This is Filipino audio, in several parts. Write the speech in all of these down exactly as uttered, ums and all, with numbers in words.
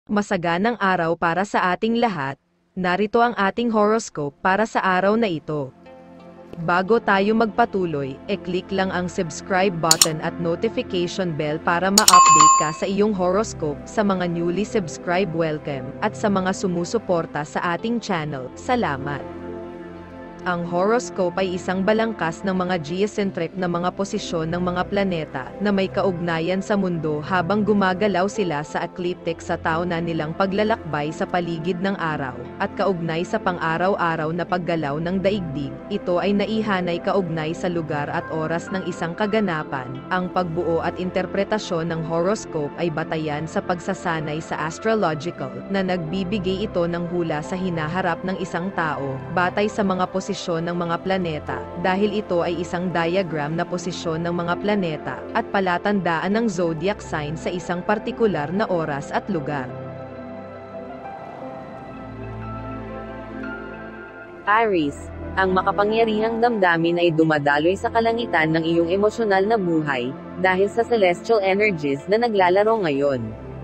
Masaganang araw para sa ating lahat. Narito ang ating horoscope para sa araw na ito. Bago tayo magpatuloy, e-click lang ang subscribe button at notification bell para ma-update ka sa iyong horoscope. Sa mga newly subscribe, welcome, at sa mga sumusuporta sa ating channel, salamat. Ang horoscope ay isang balangkas ng mga geocentric na mga posisyon ng mga planeta na may kaugnayan sa mundo habang gumagalaw sila sa ecliptic sa tauna nilang paglalakbay sa paligid ng araw, at kaugnay sa pang-araw-araw na paggalaw ng daigdig. Ito ay naihanay kaugnay sa lugar at oras ng isang kaganapan. Ang pagbuo at interpretasyon ng horoscope ay batayan sa pagsasanay sa astrological na nagbibigay ito ng hula sa hinaharap ng isang tao, batay sa mga posisyon ng mga planeta, dahil ito ay isang diagram na posisyon ng mga planeta, at palatandaan ng zodiac sign sa isang partikular na oras at lugar. Aries, ang makapangyarihang damdamin ay dumadaloy sa kalangitan ng iyong emosyonal na buhay, dahil sa celestial energies na naglalaro ngayon.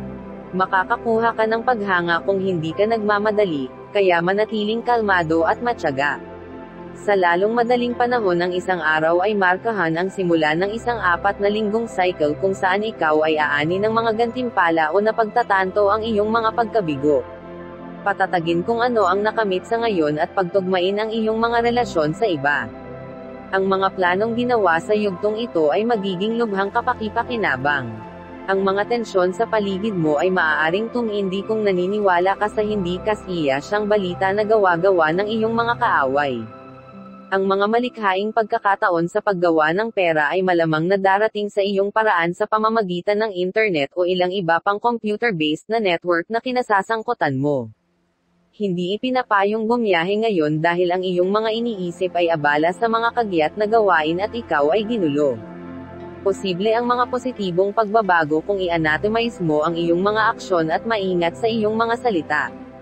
Makakakuha ka ng paghanga kung hindi ka nagmamadali, kaya manatiling kalmado at matyaga. Sa lalong madaling panahon ng isang araw ay markahan ang simula ng isang apat na linggong cycle kung saan ikaw ay aani ng mga gantimpala o napagtatanto ang iyong mga pagkabigo. Patatagin kung ano ang nakamit sa ngayon at pagtugmain ang iyong mga relasyon sa iba. Ang mga planong ginawa sa yugtong ito ay magiging lubhang kapaki-pakinabang. Ang mga tensyon sa paligid mo ay maaaring tumindi kung naniniwala ka sa hindi kasiya siyang balita na gawa-gawa ng iyong mga kaaway. Ang mga malikhaing pagkakataon sa paggawa ng pera ay malamang na darating sa iyong paraan sa pamamagitan ng internet o ilang iba pang computer-based na network na kinasasangkutan mo. Hindi ipinapayong bumiyahe ngayon dahil ang iyong mga iniisip ay abala sa mga kagyat na gawain at ikaw ay ginulo. Posible ang mga positibong pagbabago kung i-anatomize mo ang iyong mga aksyon at maingat sa iyong mga salita.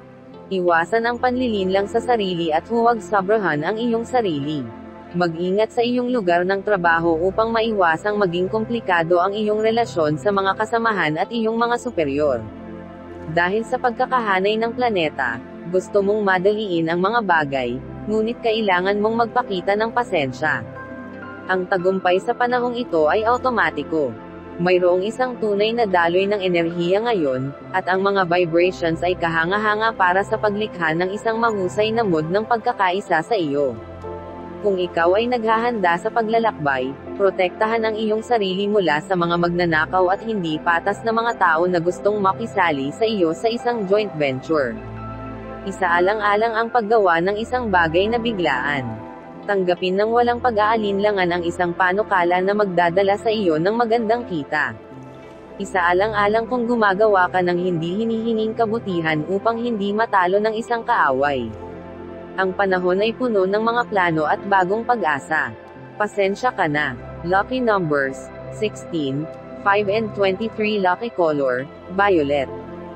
Iwasan ang panlilinlang sa sarili at huwag sobrahan ang iyong sarili. Mag-ingat sa iyong lugar ng trabaho upang maiwasang maging komplikado ang iyong relasyon sa mga kasamahan at iyong mga superior. Dahil sa pagkakahanay ng planeta, gusto mong madaliin ang mga bagay, ngunit kailangan mong magpakita ng pasensya. Ang tagumpay sa panahong ito ay automatiko. Mayroong isang tunay na daloy ng enerhiya ngayon, at ang mga vibrations ay kahanga-hanga para sa paglikha ng isang mahusay na mood ng pagkakaisa sa iyo. Kung ikaw ay naghahanda sa paglalakbay, protektahan ang iyong sarili mula sa mga magnanakaw at hindi patas na mga tao na gustong makisali sa iyo sa isang joint venture. Isaalang-alang ang paggawa ng isang bagay na biglaan. Tanggapin ng walang pag-aalinlangan ang isang panukala na magdadala sa iyo ng magandang kita. Isaalang-alang kung gumagawa ka ng hindi hinihinging kabutihan upang hindi matalo ng isang kaaway. Ang panahon ay puno ng mga plano at bagong pag-asa. Pasensya ka na. Lucky numbers, sixteen, five and twenty-three. Lucky color, violet.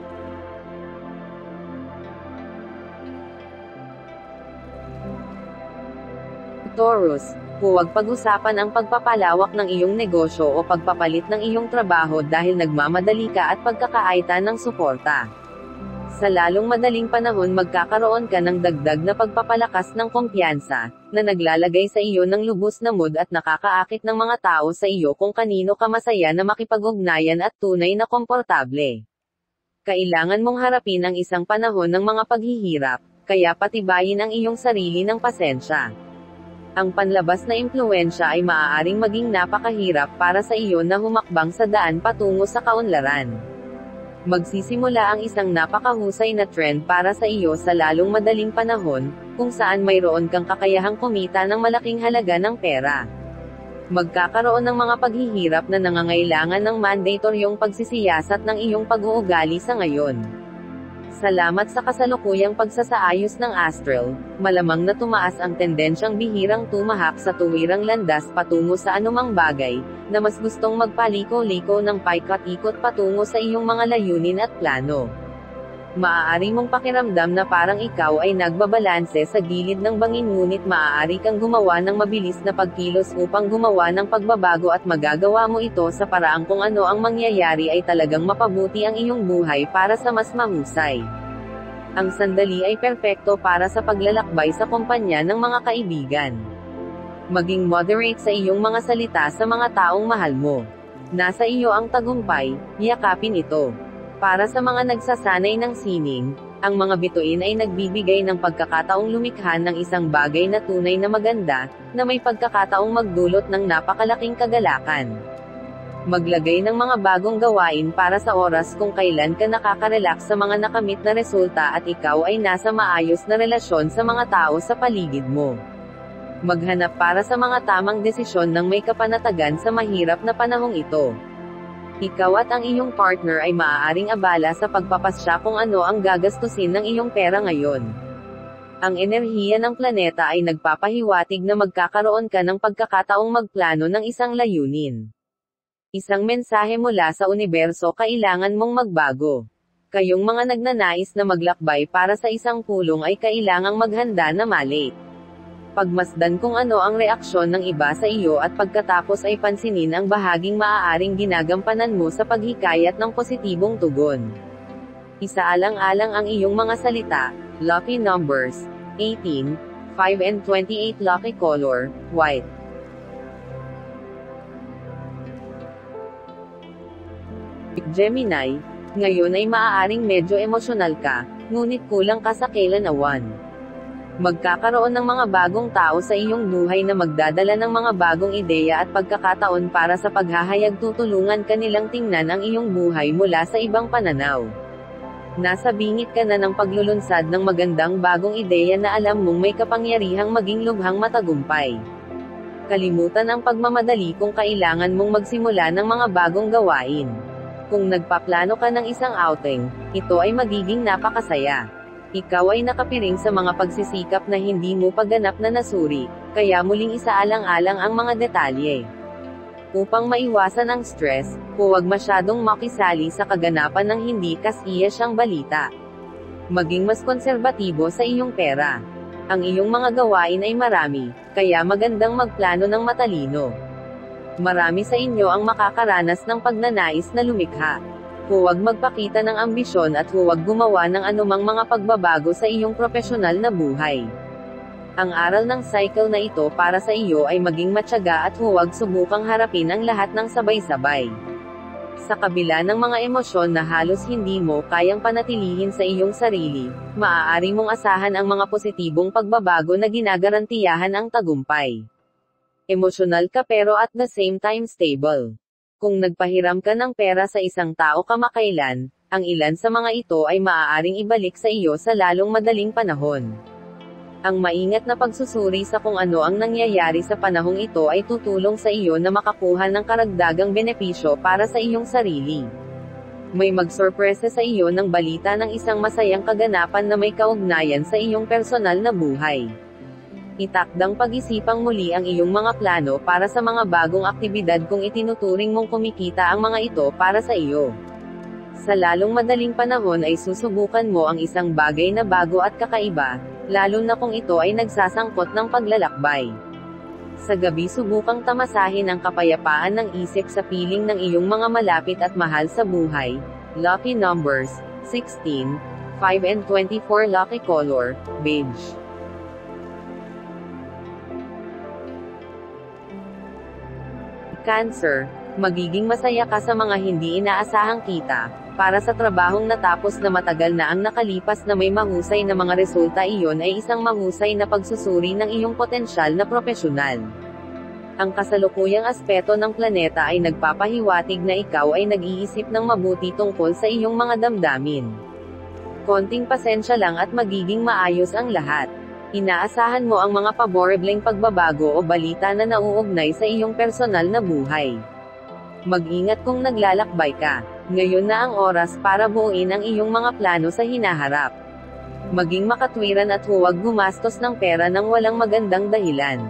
Taurus, huwag pag-usapan ang pagpapalawak ng iyong negosyo o pagpapalit ng iyong trabaho dahil nagmamadali ka at pagkakaita ng suporta. Sa lalong madaling panahon magkakaroon ka ng dagdag na pagpapalakas ng kumpiyansa, na naglalagay sa iyo ng lubos na mood at nakakaakit ng mga tao sa iyo kung kanino ka masaya na makipag-ugnayan at tunay na komportable. Kailangan mong harapin ang isang panahon ng mga paghihirap, kaya patibayin ang iyong sarili ng pasensya. Ang panlabas na impluwensya ay maaaring maging napakahirap para sa iyo na humakbang sa daan patungo sa kaunlaran. Magsisimula ang isang napakahusay na trend para sa iyo sa lalong madaling panahon, kung saan mayroon kang kakayahang kumita ng malaking halaga ng pera. Magkakaroon ng mga paghihirap na nangangailangan ng mandatoryong pagsisiyasat ng iyong pag-uugali sa ngayon. Salamat sa kasalukuyang pagsasaayos ng astral, malamang na tumaas ang tendensyang bihirang tumahak sa tuwirang landas patungo sa anumang bagay, na mas gustong magpaliko-liko ng paikot-ikot patungo sa iyong mga layunin at plano. Maaari mong pakiramdam na parang ikaw ay nagbabalanse sa gilid ng bangin, ngunit maaari kang gumawa ng mabilis na pagkilos upang gumawa ng pagbabago at magagawa mo ito sa paraang kung ano ang mangyayari ay talagang mapabuti ang iyong buhay para sa mas mahusay. Ang sandali ay perpekto para sa paglalakbay sa kumpanya ng mga kaibigan. Maging moderate sa iyong mga salita sa mga taong mahal mo. Nasa iyo ang tagumpay, yakapin ito. Para sa mga nagsasanay ng sining, ang mga bituin ay nagbibigay ng pagkakataong lumikha ng isang bagay na tunay na maganda, na may pagkakataong magdulot ng napakalaking kagalakan. Maglagay ng mga bagong gawain para sa oras kung kailan ka nakaka-relax sa mga nakamit na resulta at ikaw ay nasa maayos na relasyon sa mga tao sa paligid mo. Maghanap para sa mga tamang desisyon ng may kapanatagan sa mahirap na panahong ito. Ikaw at ang iyong partner ay maaaring abala sa pagpapasya kung ano ang gagastusin ng iyong pera ngayon. Ang enerhiya ng planeta ay nagpapahiwatig na magkakaroon ka ng pagkakataong magplano ng isang layunin. Isang mensahe mula sa universo, kailangan mong magbago. Kayong mga nagnanais na maglakbay para sa isang pulong ay kailangang maghanda na mali. Pagmasdan kung ano ang reaksyon ng iba sa iyo at pagkatapos ay pansinin ang bahaging maaaring ginagampanan mo sa paghikayat ng positibong tugon. Isaalang-alang ang iyong mga salita. Lucky numbers: eighteen, five and twenty-eight. Lucky color: white. Gemini, ngayon ay maaaring medyo emosyonal ka, ngunit kulang ka sa kailanawan. Magkakaroon ng mga bagong tao sa iyong buhay na magdadala ng mga bagong ideya at pagkakataon para sa paghahayag, tutulungan ka nilang tingnan ang iyong buhay mula sa ibang pananaw. Nasa bingit ka na ng paglulunsad ng magandang bagong ideya na alam mong may kapangyarihang maging lubhang matagumpay. Kalimutan ang pagmamadali kung kailangan mong magsimula ng mga bagong gawain. Kung nagpaplano ka ng isang outing, ito ay magiging napakasaya. Ikaw ay nakapiring sa mga pagsisikap na hindi mo paganap na nasuri, kaya muling isaalang-alang ang mga detalye. Upang maiwasan ang stress, huwag masyadong makisali sa kaganapan ng hindi kasiya siyang balita. Maging mas konserbatibo sa iyong pera. Ang iyong mga gawain ay marami, kaya magandang magplano ng matalino. Marami sa inyo ang makakaranas ng pagnanais na lumikha. Huwag magpakita ng ambisyon at huwag gumawa ng anumang mga pagbabago sa iyong profesional na buhay. Ang aral ng cycle na ito para sa iyo ay maging matyaga at huwag subukang harapin ang lahat ng sabay-sabay. Sa kabila ng mga emosyon na halos hindi mo kayang panatilihin sa iyong sarili, maaari mong asahan ang mga positibong pagbabago na ginagarantiyahan ang tagumpay. Emosyonal ka pero at the same time stable. Kung nagpahiram ka ng pera sa isang tao kamakailan, ang ilan sa mga ito ay maaaring ibalik sa iyo sa lalong madaling panahon. Ang maingat na pagsusuri sa kung ano ang nangyayari sa panahong ito ay tutulong sa iyo na makakuha ng karagdagang benepisyo para sa iyong sarili. May magsorpresa sa iyo ng balita ng isang masayang kaganapan na may kaugnayan sa iyong personal na buhay. Itakdang pag-isipang muli ang iyong mga plano para sa mga bagong aktibidad kung itinuturing mong kumikita ang mga ito para sa iyo. Sa lalong madaling panahon ay susubukan mo ang isang bagay na bago at kakaiba, lalo na kung ito ay nagsasangkot ng paglalakbay. Sa gabi subukang tamasahin ang kapayapaan ng isip sa piling ng iyong mga malapit at mahal sa buhay. Lucky numbers: sixteen, five and twenty-four. Lucky color: beige. Cancer, magiging masaya ka sa mga hindi inaasahang kita. Para sa trabahong natapos na matagal na ang nakalipas na may mahusay na mga resulta, iyon ay isang mahusay na pagsusuri ng iyong potensyal na profesional. Ang kasalukuyang aspeto ng planeta ay nagpapahiwatig na ikaw ay nag-iisip ng mabuti tungkol sa iyong mga damdamin. Konting pasensya lang at magiging maayos ang lahat. Inaasahan mo ang mga paborebleng pagbabago o balita na nauugnay sa iyong personal na buhay. Mag-ingat kung naglalakbay ka. Ngayon na ang oras para buuin ang iyong mga plano sa hinaharap. Maging makatwiran at huwag gumastos ng pera ng walang magandang dahilan.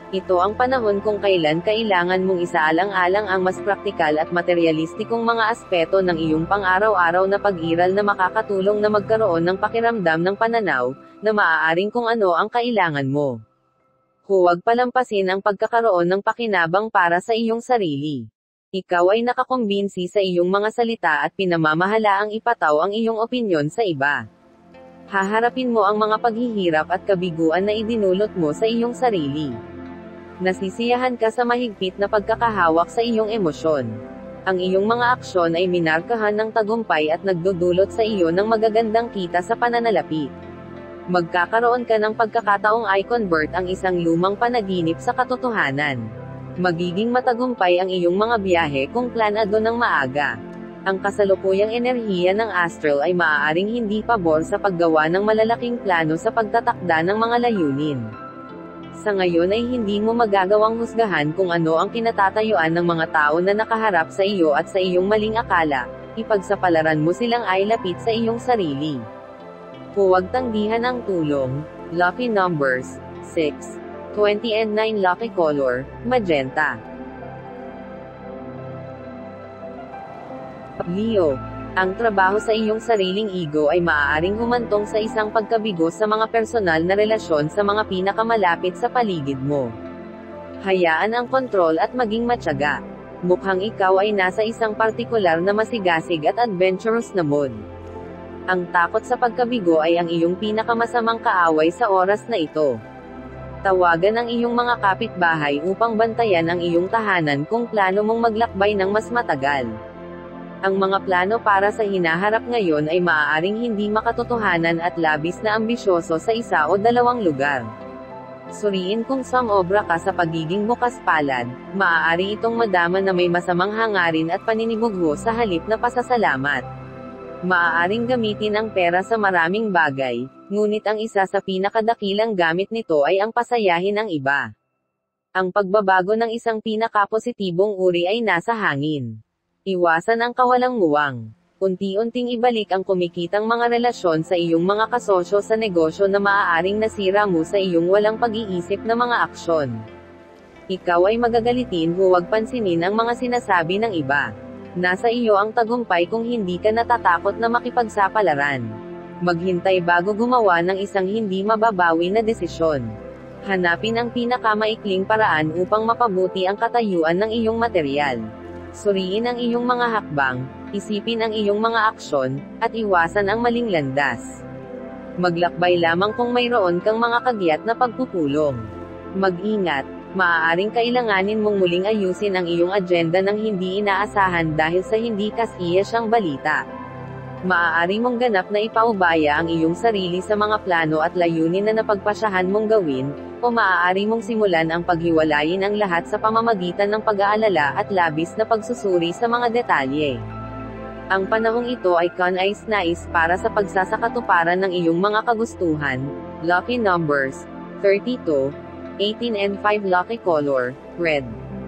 Ito ang panahon kung kailan kailangan mong isaalang-alang ang mas praktikal at materyalistikong mga aspeto ng iyong pang-araw-araw na pag-iral na makakatulong na magkaroon ng pakiramdam ng pananaw, na maaaring kung ano ang kailangan mo. Huwag palampasin ang pagkakaroon ng pakinabang para sa iyong sarili. Ikaw ay nakakumbinsi sa iyong mga salita at pinamamahala ang ipataw ang iyong opinyon sa iba. Haharapin mo ang mga paghihirap at kabiguan na idinulot mo sa iyong sarili. Nasisiyahan ka sa mahigpit na pagkakahawak sa iyong emosyon. Ang iyong mga aksyon ay minarkahan ng tagumpay at nagdudulot sa iyo ng magagandang kita sa pananalapi. Magkakaroon ka ng pagkakataong i-convert ang isang lumang panaginip sa katotohanan. Magiging matagumpay ang iyong mga biyahe kung planado ng maaga. Ang kasalukuyang enerhiya ng astral ay maaaring hindi pabor sa paggawa ng malalaking plano sa pagtatakda ng mga layunin. Sa ngayon ay hindi mo magagawang husgahan kung ano ang kinatatayuan ng mga tao na nakaharap sa iyo at sa iyong maling akala, ipagsapalaran mo silang ay lapit sa iyong sarili. Huwag tanggihan ang tulong. Lucky numbers, six, twenty and nine. Lucky color, magenta. Leo, ang trabaho sa iyong sariling ego ay maaaring humantong sa isang pagkabigo sa mga personal na relasyon sa mga pinakamalapit sa paligid mo. Hayaan ang kontrol at maging matyaga. Mukhang ikaw ay nasa isang partikular na masigasig at adventurous na mood. Ang takot sa pagkabigo ay ang iyong pinakamasamang kaaway sa oras na ito. Tawagan ang iyong mga kapitbahay upang bantayan ang iyong tahanan kung plano mong maglakbay ng mas matagal. Ang mga plano para sa hinaharap ngayon ay maaaring hindi makatotohanan at labis na ambisyoso sa isa o dalawang lugar. Suriin kung sumobra ka sa pagiging bukas palad, maaari itong madama na may masamang hangarin at paninibugho sa halip na pasasalamat. Maaaring gamitin ang pera sa maraming bagay, ngunit ang isa sa pinakadakilang gamit nito ay ang pasayahin ang iba. Ang pagbabago ng isang pinakapositibong uri ay nasa hangin. Iwasan ang kawalang-muwang. Unti-unting ibalik ang kumikitang mga relasyon sa iyong mga kasosyo sa negosyo na maaaring nasira mo sa iyong walang pag-iisip na mga aksyon. Ikaw ay magagalitin, huwag pansinin ang mga sinasabi ng iba. Nasa iyo ang tagumpay kung hindi ka natatakot na makipagsapalaran. Maghintay bago gumawa ng isang hindi mababawi na desisyon. Hanapin ang pinakamaikling paraan upang mapabuti ang katayuan ng iyong materyal. Suriin ang iyong mga hakbang, isipin ang iyong mga aksyon, at iwasan ang maling landas. Maglakbay lamang kung mayroon kang mga kagyat na pagpupulong. Mag-ingat, maaaring kailanganin mong muling ayusin ang iyong agenda ng hindi inaasahan dahil sa hindi kasiya siyang balita. Maaari mong ganap na ipaubaya ang iyong sarili sa mga plano at layunin na napagpasyahan mong gawin, o maaari mong simulan ang paghiwalayin ang lahat sa pamamagitan ng pag-aalala at labis na pagsusuri sa mga detalye. Ang panahong ito ay kanais-nais para sa pagsasakatuparan ng iyong mga kagustuhan. Lucky numbers, thirty-two, eighteen and five. Lucky color, red.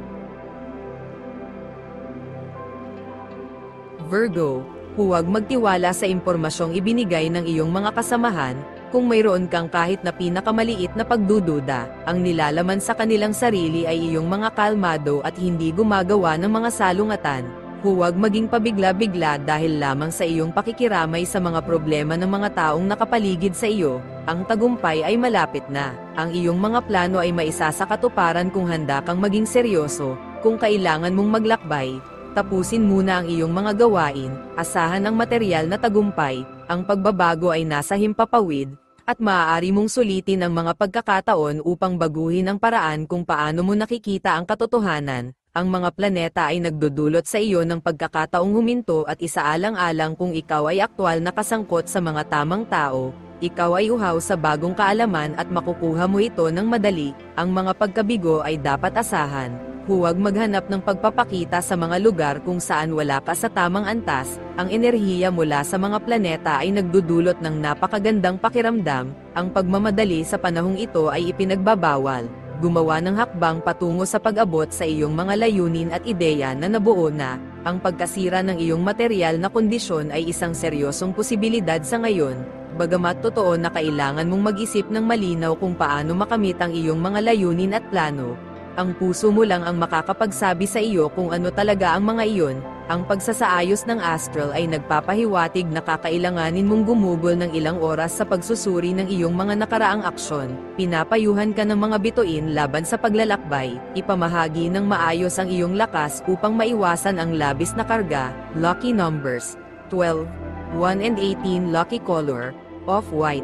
Virgo, huwag magtiwala sa impormasyong ibinigay ng iyong mga kasamahan, kung mayroon kang kahit na pinakamaliit na pagdududa, ang nilalaman sa kanilang sarili ay iyong mga kalmado at hindi gumagawa ng mga salungatan. Huwag maging pabigla-bigla dahil lamang sa iyong pakikiramay sa mga problema ng mga taong nakapaligid sa iyo, ang tagumpay ay malapit na. Ang iyong mga plano ay maisa sa katuparan kung handa kang maging seryoso. Kung kailangan mong maglakbay, tapusin muna ang iyong mga gawain, asahan ang material na tagumpay, ang pagbabago ay nasa himpapawid, at maaari mong sulitin ang mga pagkakataon upang baguhin ang paraan kung paano mo nakikita ang katotohanan. Ang mga planeta ay nagdudulot sa iyo ng pagkakataong huminto at isaalang-alang kung ikaw ay aktwal na kasangkot sa mga tamang tao. Ikaw ay uhaw sa bagong kaalaman at makukuha mo ito ng madali. Ang mga pagkabigo ay dapat asahan. Huwag maghanap ng pagpapakita sa mga lugar kung saan wala ka sa tamang antas. Ang enerhiya mula sa mga planeta ay nagdudulot ng napakagandang pakiramdam. Ang pagmamadali sa panahong ito ay ipinagbabawal. Gumawa ng hakbang patungo sa pag-abot sa iyong mga layunin at ideya na nabuo na. Ang pagkasira ng iyong material na kondisyon ay isang seryosong posibilidad sa ngayon. Bagamat totoo na kailangan mong mag-isip ng malinaw kung paano makamit ang iyong mga layunin at plano, ang puso mo lang ang makakapagsabi sa iyo kung ano talaga ang mga iyon. Ang pagsasaayos ng astral ay nagpapahiwatig na kakailanganin mong gumugol ng ilang oras sa pagsusuri ng iyong mga nakaraang aksyon, pinapayuhan ka ng mga bituin laban sa paglalakbay, ipamahagi ng maayos ang iyong lakas upang maiwasan ang labis na karga. Lucky numbers: twelve, one and eighteen. Lucky color: off-white.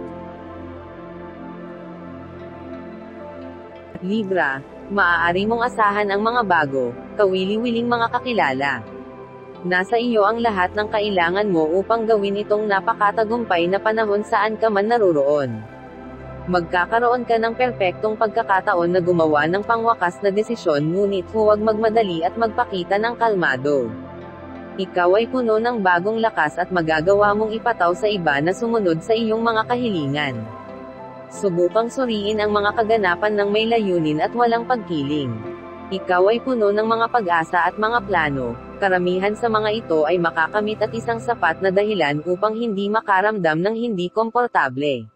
Libra, maaari mong asahan ang mga bago, kawili-wiling mga kakilala. Nasa iyo ang lahat ng kailangan mo upang gawin itong napakatagumpay na panahon saan ka man naroroon. Magkakaroon ka ng perpektong pagkakataon na gumawa ng pangwakas na desisyon, ngunit huwag magmadali at magpakita ng kalmado. Ikaw ay puno ng bagong lakas at magagawa mong ipataw sa iba na sumunod sa iyong mga kahilingan. Subukang suriin ang mga kaganapan ng may layunin at walang pagkiling. Ikaw ay puno ng mga pag-asa at mga plano. Karamihan sa mga ito ay makakamit at isang sapat na dahilan upang hindi makaramdam ng hindi komportable.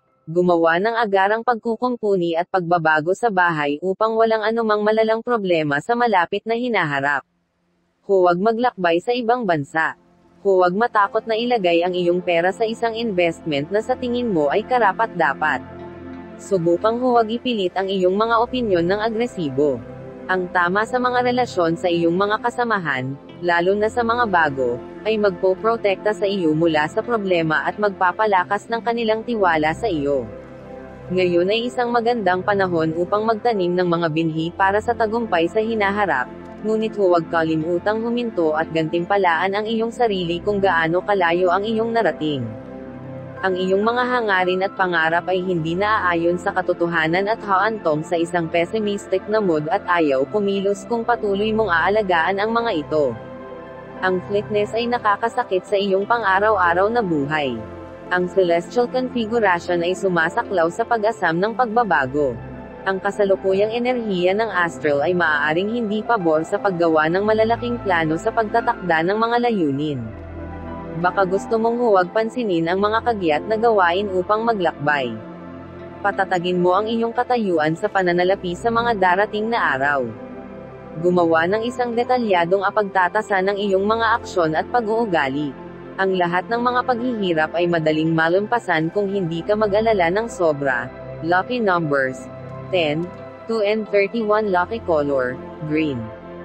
Gumawa ng agarang pagkukumpuni at pagbabago sa bahay upang walang anumang malalang problema sa malapit na hinaharap. Huwag maglakbay sa ibang bansa. Huwag matakot na ilagay ang iyong pera sa isang investment na sa tingin mo ay karapat-dapat. Subukang huwag ipilit ang iyong mga opinyon ng agresibo. Ang tama sa mga relasyon sa iyong mga kasamahan, lalo na sa mga bago, ay magpoprotekta sa iyo mula sa problema at magpapalakas ng kanilang tiwala sa iyo. Ngayon ay isang magandang panahon upang magtanim ng mga binhi para sa tagumpay sa hinaharap, ngunit huwag kalimutang huminto at gantimpalaan ang iyong sarili kung gaano kalayo ang iyong narating. Ang iyong mga hangarin at pangarap ay hindi naaayon sa katotohanan at haantong sa isang pessimistic na mood at ayaw kumilos kung patuloy mong aalagaan ang mga ito. Ang fleetness ay nakakasakit sa iyong pang-araw-araw na buhay. Ang celestial configuration ay sumasaklaw sa pag-asam ng pagbabago. Ang kasalukuyang enerhiya ng astral ay maaaring hindi pabor sa paggawa ng malalaking plano sa pagtatakda ng mga layunin. Baka gusto mong huwag pansinin ang mga kagyat na gawain upang maglakbay. Patatagin mo ang iyong katayuan sa pananalapi sa mga darating na araw. Gumawa ng isang detalyadong apagtatasa ng iyong mga aksyon at pag-uugali. Ang lahat ng mga paghihirap ay madaling malumpasan kung hindi ka mag-alala ng sobra. Lucky numbers: ten, two and thirty-one. Lucky color: green.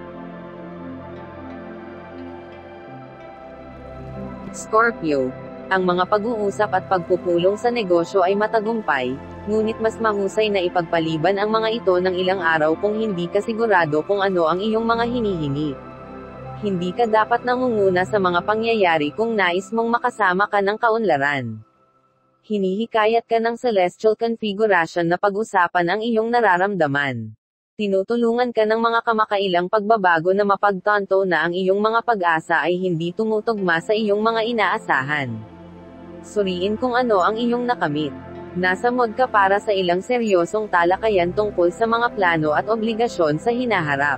Scorpio, ang mga pag-uusap at pagpupulong sa negosyo ay matagumpay, ngunit mas mahusay na ipagpaliban ang mga ito ng ilang araw kung hindi ka sigurado kung ano ang iyong mga hinihingi. Hindi ka dapat nangunguna sa mga pangyayari kung nais mong makasama ka ng kaunlaran. Hinihikayat ka ng celestial configuration na pag-usapan ang iyong nararamdaman. Tinutulungan ka ng mga kamakailang pagbabago na mapagtanto na ang iyong mga pag-asa ay hindi tumutugma sa iyong mga inaasahan. Suriin kung ano ang iyong nakamit. Nasa mood ka para sa ilang seryosong talakayan tungkol sa mga plano at obligasyon sa hinaharap.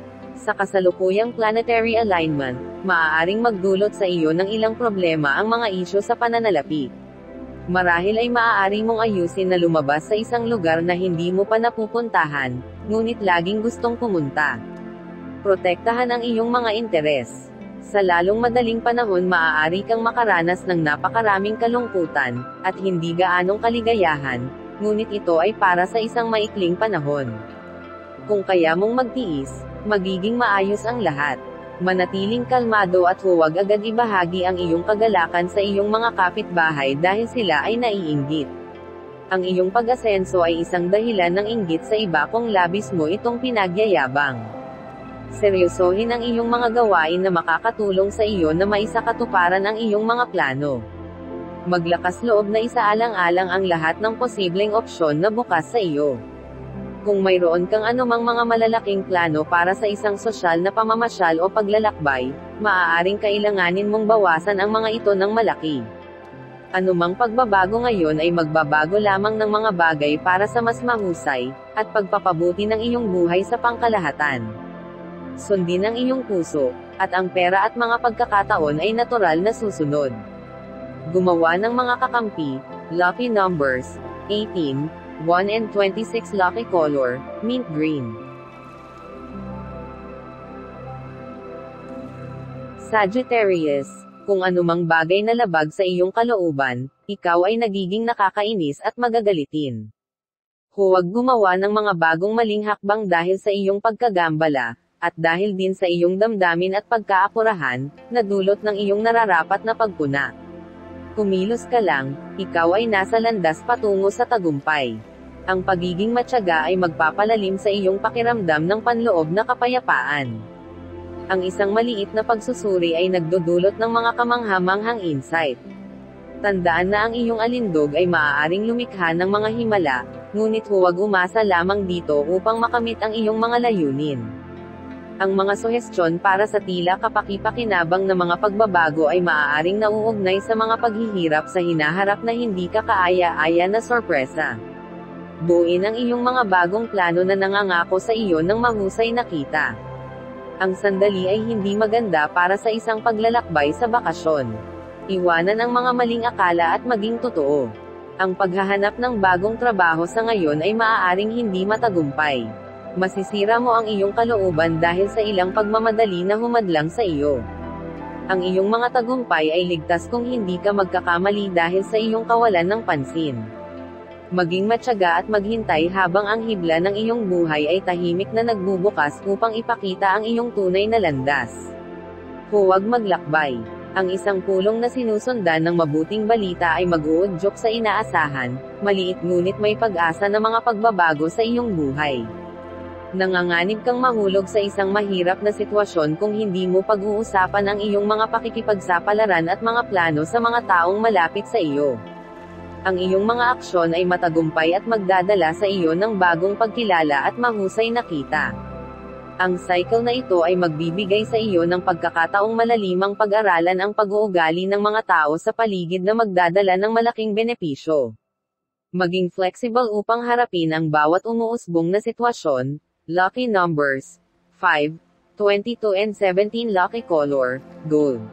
Sa kasalukuyang planetary alignment, maaaring magdulot sa iyo ng ilang problema ang mga isyu sa pananalapi. Marahil ay maaari mong ayusin na lumabas sa isang lugar na hindi mo pa napupuntahan, ngunit laging gustong pumunta. Protektahan ang iyong mga interes. Sa lalong madaling panahon maaari kang makaranas ng napakaraming kalungkutan, at hindi gaanong kaligayahan, ngunit ito ay para sa isang maikling panahon. Kung kaya mong magtiis, magiging maayos ang lahat. Manatiling kalmado at huwag agad ibahagi ang iyong kagalakan sa iyong mga kapitbahay dahil sila ay naiinggit. Ang iyong pag-asenso ay isang dahilan ng inggit sa iba kung labis mo itong pinagyayabang. Seryosohin ang iyong mga gawain na makakatulong sa iyo na maisakatuparan ang iyong mga plano. Maglakas loob na isaalang-alang ang lahat ng posibleng opsyon na bukas sa iyo. Kung mayroon kang anumang mga malalaking plano para sa isang sosyal na pamamasyal o paglalakbay, maaaring kailanganin mong bawasan ang mga ito ng malaki. Anumang pagbabago ngayon ay magbabago lamang ng mga bagay para sa mas mahusay, at pagpapabuti ng iyong buhay sa pangkalahatan. Sundin ang iyong puso, at ang pera at mga pagkakataon ay natural na susunod. Gumawa ng mga kakampi. Lucky numbers: eighteen, one and twenty-six. Lucky color: mint green. Sagittarius, kung anumang bagay na labag sa iyong kalooban, ikaw ay nagiging nakakainis at magagalitin. Huwag gumawa ng mga bagong maling hakbang dahil sa iyong pagkagambala, at dahil din sa iyong damdamin at pagkaapurahan, na dulot ng iyong nararapat na pagpuna. Kumilos ka lang, ikaw ay nasa landas patungo sa tagumpay. Ang pagiging matyaga ay magpapalalim sa iyong pakiramdam ng panloob na kapayapaan. Ang isang maliit na pagsusuri ay nagdudulot ng mga kamangha-manghang insight. Tandaan na ang iyong alindog ay maaaring lumikha ng mga himala, ngunit huwag umasa lamang dito upang makamit ang iyong mga layunin. Ang mga suhestyon para sa tila kapaki-pakinabang na mga pagbabago ay maaaring nauugnay sa mga paghihirap sa hinaharap na hindi ka kaaya-aya na sorpresa. Buuin ang iyong mga bagong plano na nangangako sa iyo ng mahusay na kita. Ang sandali ay hindi maganda para sa isang paglalakbay sa bakasyon. Iwanan ang mga maling akala at maging totoo. Ang paghahanap ng bagong trabaho sa ngayon ay maaaring hindi matagumpay. Masisira mo ang iyong kalooban dahil sa ilang pagmamadali na humadlang sa iyo. Ang iyong mga tagumpay ay ligtas kung hindi ka magkakamali dahil sa iyong kawalan ng pansin. Maging matyaga at maghintay habang ang hibla ng iyong buhay ay tahimik na nagbubukas upang ipakita ang iyong tunay na landas. Huwag maglakbay. Ang isang pulong na sinusundan ng mabuting balita ay mag-uudyok sa inaasahan, maliit ngunit may pag-asa na mga pagbabago sa iyong buhay. Nanganganib kang mahulog sa isang mahirap na sitwasyon kung hindi mo pag-uusapan ang iyong mga pakikipagsapalaran at mga plano sa mga taong malapit sa iyo. Ang iyong mga aksyon ay matagumpay at magdadala sa iyo ng bagong pagkilala at mahusay na kita. Ang cycle na ito ay magbibigay sa iyo ng pagkakataong malalimang pag-aralan ang pag-uugali ng mga tao sa paligid na magdadala ng malaking benepisyo. Maging flexible upang harapin ang bawat umuusbong na sitwasyon. Lucky numbers: five, twenty-two and seventeen. Lucky color: gold.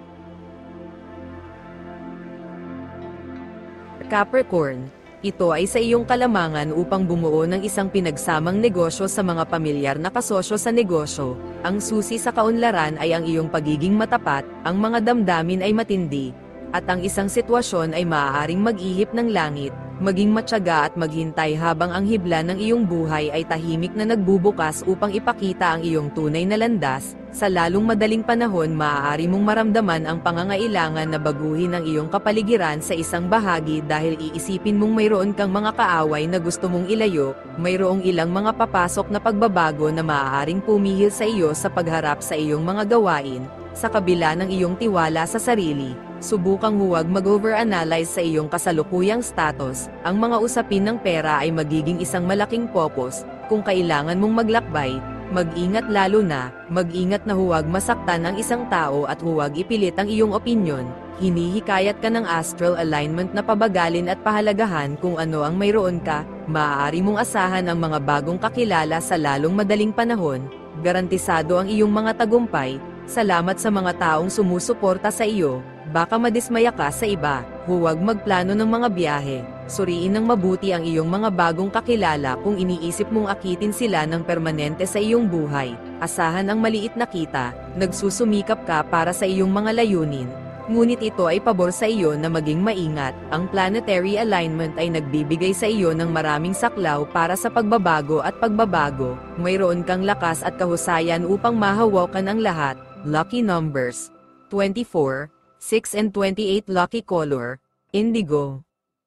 Capricorn, ito ay sa iyong kalamangan upang bumuo ng isang pinagsamang negosyo sa mga pamilyar na kasosyo sa negosyo. Ang susi sa kaunlaran ay ang iyong pagiging matapat, ang mga damdamin ay matindi, at ang isang sitwasyon ay maaaring mag-ihip ng langit. Maging matyaga at maghintay habang ang hibla ng iyong buhay ay tahimik na nagbubukas upang ipakita ang iyong tunay na landas. Sa lalong madaling panahon maaari mong maramdaman ang pangangailangan na baguhin ang iyong kapaligiran sa isang bahagi dahil iisipin mong mayroon kang mga kaaway na gusto mong ilayo, mayroong ilang mga papasok na pagbabago na maaaring pumihil sa iyo sa pagharap sa iyong mga gawain. Sa kabila ng iyong tiwala sa sarili, subukang huwag mag-overanalyze sa iyong kasalukuyang status. Ang mga usapin ng pera ay magiging isang malaking popos. Kung kailangan mong maglakbay, mag-ingat lalo na, mag-ingat na huwag masaktan ang isang tao at huwag ipilit ang iyong opinyon. Hinihikayat ka ng astral alignment na pabagalin at pahalagahan kung ano ang mayroon ka. Maaari mong asahan ang mga bagong kakilala sa lalong madaling panahon. Garantisado ang iyong mga tagumpay. Salamat sa mga taong sumusuporta sa iyo. Baka madismaya ka sa iba. Huwag magplano ng mga biyahe. Suriin ng mabuti ang iyong mga bagong kakilala kung iniisip mong akitin sila ng permanente sa iyong buhay. Asahan ang maliit na kita. Nagsusumikap ka para sa iyong mga layunin. Ngunit ito ay pabor sa iyo na maging maingat. Ang planetary alignment ay nagbibigay sa iyo ng maraming saklaw para sa pagbabago at pagbabago. Mayroon kang lakas at kahusayan upang mahawakan ang lahat. Lucky numbers: twenty-four, six and twenty-eight. Lucky color: indigo.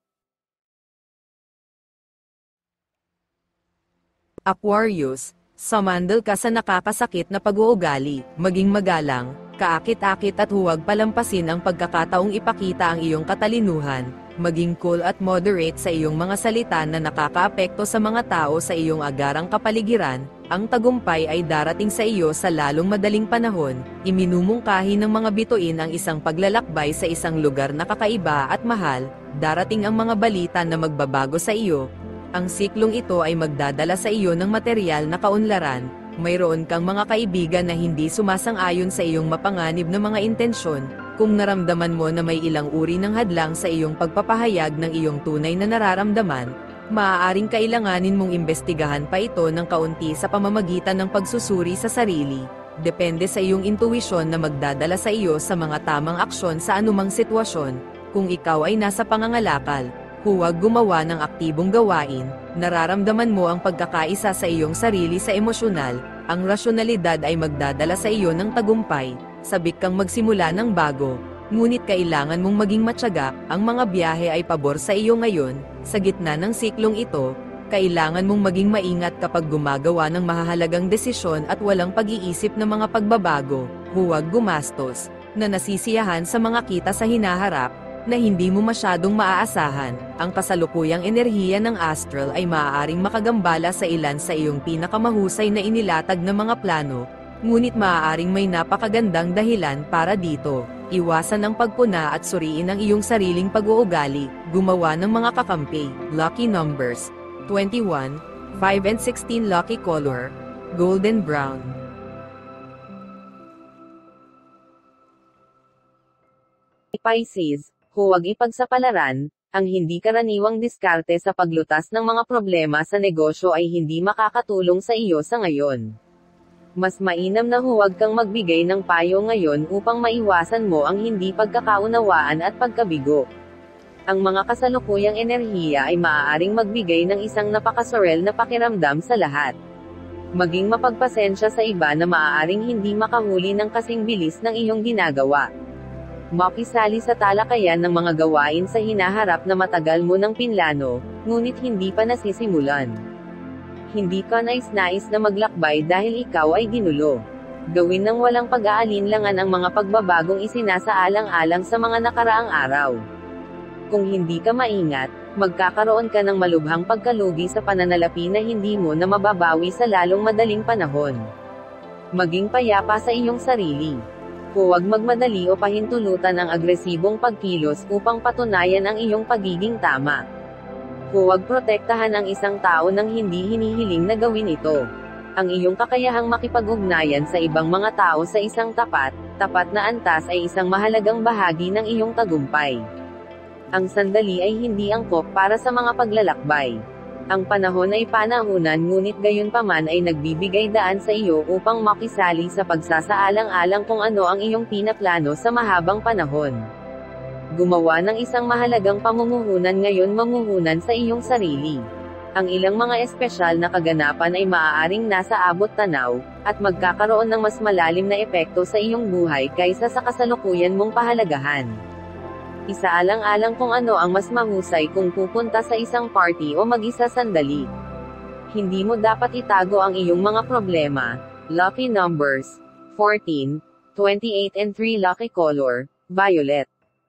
Aquarius, sumandal ka sa nakakasakit na pag-uugali, maging magalang, kaakit-akit at huwag palampasin ang pagkakataong ipakita ang iyong katalinuhan, maging cool at moderate sa iyong mga salita na nakakaapekto sa mga tao sa iyong agarang kapaligiran. Ang tagumpay ay darating sa iyo sa lalong madaling panahon. Iminumungkahi ng mga bituin ang isang paglalakbay sa isang lugar na kakaiba at mahal. Darating ang mga balita na magbabago sa iyo. Ang siklong ito ay magdadala sa iyo ng material na kaunlaran. Mayroon kang mga kaibigan na hindi sumasang-ayon sa iyong mapanganib na mga intensyon. Kung naramdaman mo na may ilang uri ng hadlang sa iyong pagpapahayag ng iyong tunay na nararamdaman, maaaring kailanganin mong imbestigahan pa ito ng kaunti sa pamamagitan ng pagsusuri sa sarili. Depende sa iyong intuwisyon na magdadala sa iyo sa mga tamang aksyon sa anumang sitwasyon. Kung ikaw ay nasa pangangalakal, huwag gumawa ng aktibong gawain. Nararamdaman mo ang pagkakaisa sa iyong sarili sa emosyonal, ang rasyonalidad ay magdadala sa iyo ng tagumpay. Sabik kang magsimula ng bago, ngunit kailangan mong maging matyaga. Ang mga biyahe ay pabor sa iyo ngayon. Sa gitna ng siklong ito, kailangan mong maging maingat kapag gumagawa ng mahahalagang desisyon at walang pag-iisip ng mga pagbabago. Huwag gumastos na nasisiyahan sa mga kita sa hinaharap na hindi mo masyadong maaasahan. Ang kasalukuyang enerhiya ng astral ay maaaring makagambala sa ilan sa iyong pinakamahusay na inilatag na mga plano, ngunit maaaring may napakagandang dahilan para dito. Iwasan ang pagpuna at suriin ang iyong sariling pag-uugali. Gumawa ng mga kakampi. Lucky numbers: twenty-one, five and sixteen. Lucky color: golden brown. Pisces, huwag ipagsapalaran, ang hindi karaniwang diskarte sa paglutas ng mga problema sa negosyo ay hindi makakatulong sa iyo sa ngayon. Mas mainam na huwag kang magbigay ng payo ngayon upang maiwasan mo ang hindi pagkakaunawaan at pagkabigo. Ang mga kasalukuyang enerhiya ay maaaring magbigay ng isang napakasurel na pakiramdam sa lahat. Maging mapagpasensya sa iba na maaaring hindi makahuli ng kasing bilis ng iyong ginagawa. Makisali sa talakayan ng mga gawain sa hinaharap na matagal mo ng pinlano, ngunit hindi pa nasisimulan. Hindi ka nais-nais na maglakbay dahil ikaw ay ginulo. Gawin ng walang pag-aalinlangan ang mga pagbabagong isinasaalang-alang sa mga nakaraang araw. Kung hindi ka maingat, magkakaroon ka ng malubhang pagkalugi sa pananalapi na hindi mo na mababawi sa lalong madaling panahon. Maging payapa sa iyong sarili. Huwag magmadali o pahintulutan ang agresibong pagkilos upang patunayan ang iyong pagiging tama. Huwag protektahan ang isang tao nang hindi hinihiling na gawin ito. Ang iyong kakayahang makipag-ugnayan sa ibang mga tao sa isang tapat, tapat na antas ay isang mahalagang bahagi ng iyong tagumpay. Ang sandali ay hindi angkop para sa mga paglalakbay. Ang panahon ay panahunan ngunit gayunpaman ay nagbibigay daan sa iyo upang makisali sa pagsasaalang-alang kung ano ang iyong pinaplano sa mahabang panahon. Gumawa ng isang mahalagang pamumuhunan ngayon mamuhunan sa iyong sarili. Ang ilang mga espesyal na kaganapan ay maaaring nasa abot tanaw, at magkakaroon ng mas malalim na epekto sa iyong buhay kaysa sa kasalukuyan mong pahalagahan. Isaalang-alang kung ano ang mas mahusay kung pupunta sa isang party o mag-isa sandali. Hindi mo dapat itago ang iyong mga problema. Lucky numbers: fourteen, twenty-eight and three. Lucky color: violet.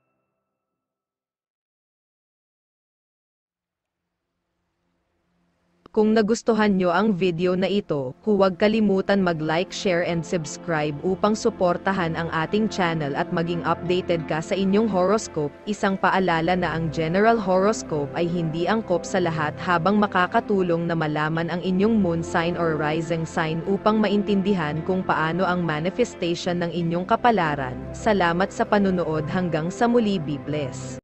Kung nagustuhan nyo ang video na ito, huwag kalimutan mag-like, share and subscribe upang suportahan ang ating channel at maging updated ka sa inyong horoscope. Isang paalala na ang general horoscope ay hindi angkop sa lahat, habang makakatulong na malaman ang inyong moon sign or rising sign upang maintindihan kung paano ang manifestation ng inyong kapalaran. Salamat sa panunood, hanggang sa muli, be blessed.